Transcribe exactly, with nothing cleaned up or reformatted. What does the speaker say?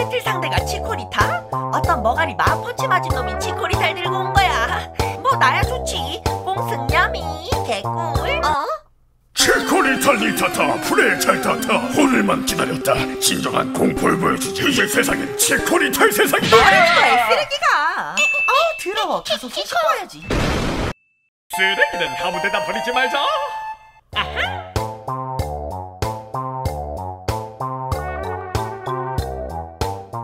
배틀 상대가 치코리타? 어떤 머가리 마음펀치 맞은 놈이 치코리타를 들고 온 거야. 뭐 나야 좋지. 공승야미 개꿀. 어? 치코리타 리타타 프레차이타타 오늘만 기다렸다. 진정한 공포를 보여주지. 이제 세상엔 치코리타의 세상이다. 뭐야 쓰레기가. 아우 더러워. 가서 씻고 와야지. 쓰레기는 아무 데나 버리지 말자.